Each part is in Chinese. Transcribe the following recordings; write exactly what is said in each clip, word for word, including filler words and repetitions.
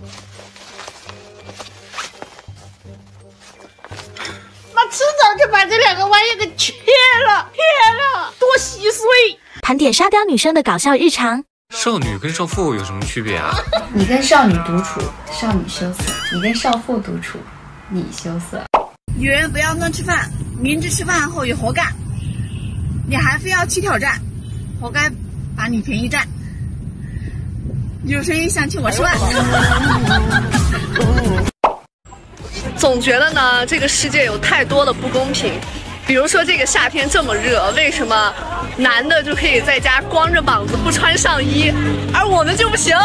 妈，迟早就把这两个玩意给切了，切了，多稀碎！ 盘点沙雕女生的搞笑日常。 少女跟少妇有什么区别啊？ 你跟少女独处，少女羞涩；你跟少妇独处，你羞涩。 女人不要乱吃饭，明知吃饭后有活干，你还非要去挑战，活该把你便宜占。有谁想请我吃饭？ 总觉得呢，这个世界有太多的不公平。比如说这个夏天这么热，为什么男的就可以在家光着膀子不穿上衣，而我们就不行？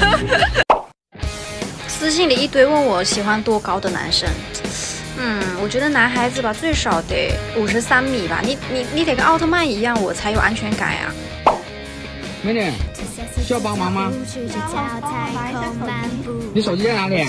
私信里一堆问我喜欢多高的男生，嗯，我觉得男孩子吧最少得五十三米吧，你你你得跟奥特曼一样，我才有安全感呀。 美女，需要帮忙吗？你手机在哪里？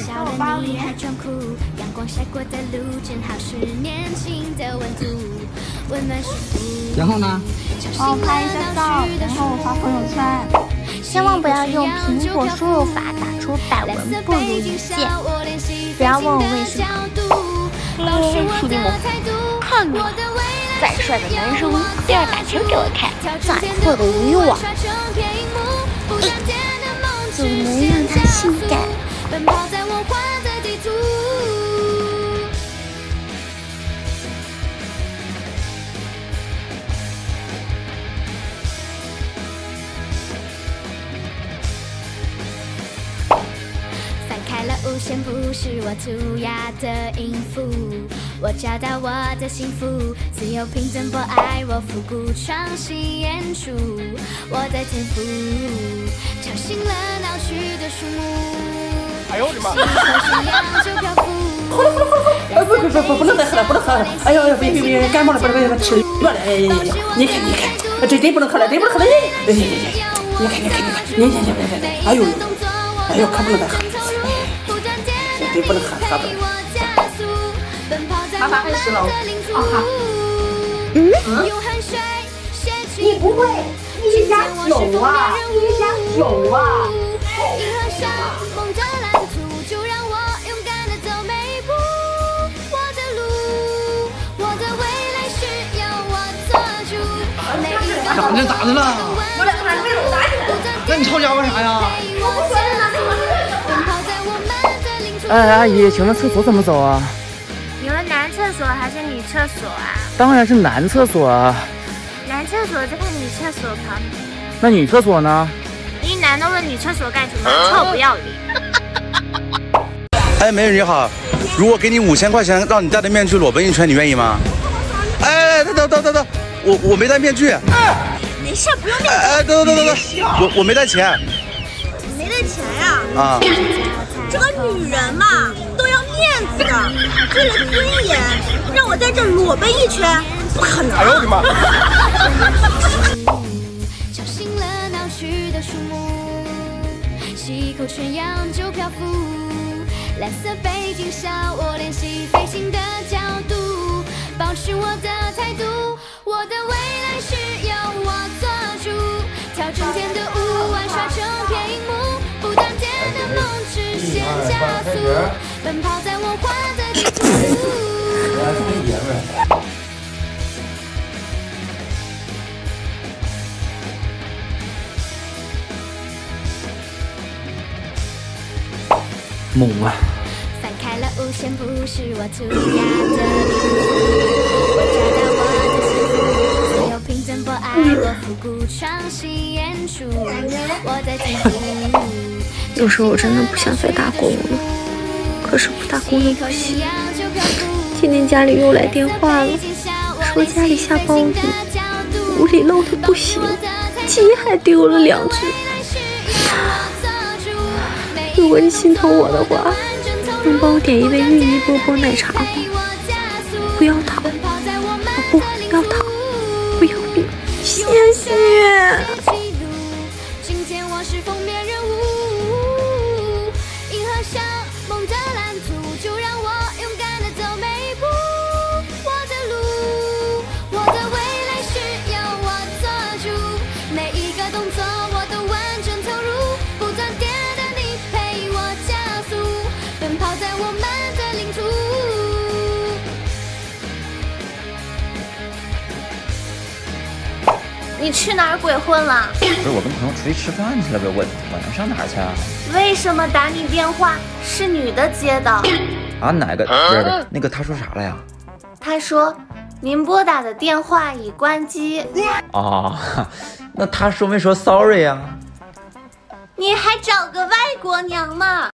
然后呢？ 帮我拍一下照，然后我发朋友圈。千万不要用苹果输入法打出百闻不如一见。不要问我为什么。嗯，兄弟们，看你再帅的男生都要打球给我看，再破的无用啊！怎么能让他性感？无限谱是我涂鸦的音符，我找到我的幸福，自由平等博爱我复古创新演出，我的天赋吵醒了闹区的树木。哎呦我的妈！ 哎不不不不不能再喝了，不能喝了！哎呦哎呦别别别感冒了，不能不能吃了了！哎呀呀！你看你看，这真不能喝了，真不能喝了！哎呀呀呀！你看你看你看，你看你看你看，哎呦哎呦可不能再喝。你不能喝，喝不了。 他开始了，好哈。 嗯？你不会，你加酒啊？你加酒啊？ 咋的咋的了？ 我俩还被我打起来了。 那你吵架干啥呀？ 我不说了， 哎，阿姨，请问厕所怎么走啊？ 你们男厕所还是女厕所啊？ 当然是男厕所啊。 男厕所在女厕所旁边。 那女厕所呢？ 一男的问女厕所干什么？臭不要脸！ 哎，美女你好，如果给你五千块钱，让你戴着面具裸奔一圈，你愿意吗？哎，等等等等等，我我没戴面具。 哎，没事，不用面具。 哎，等等等等，我我没带钱。 你没带钱呀？ 啊。 这个女人嘛，都要面子的，为了尊严，让我在这裸奔一圈，不可能！哎呦我的妈！ 吵醒了闹区的树木，吸一口纯氧就漂浮，蓝色背景下我练习飞行的角度，保持我的态度，我的未来需要我做主，调整天的五万刷成片荧幕，不断电的梦实现加速，奔跑在我画的地图。 猛啊！ 翻开了无限谱，是我涂鸦的礼物，我找到我的幸福，自由平等博爱我复古创新演出，我的天赋。 有时候我真的不想再打工了，可是不打工又不行。今天家里又来电话了，说家里下暴雨，屋里漏的不行，鸡还丢了两只。如果你心疼我的话，能帮我点一杯芋泥波波奶茶吗？不要糖，哦不要糖，不要冰，谢谢。 今天我是封面人物，银河像梦的蓝图，就让我勇敢的走每一步。我的路，我的未来需要我做主，每一个动作我都完全投入，不断电的你陪我加你去哪儿鬼混了？ 不是，我跟朋友出去吃饭去了呗，我晚上上哪儿去啊？ 为什么打你电话是女的接的？ 啊，哪个？不是不是，那个他说啥了呀？ 他说您拨打的电话已关机。 哦，那他说没说 sorry 呀？ 你还找个外国娘吗？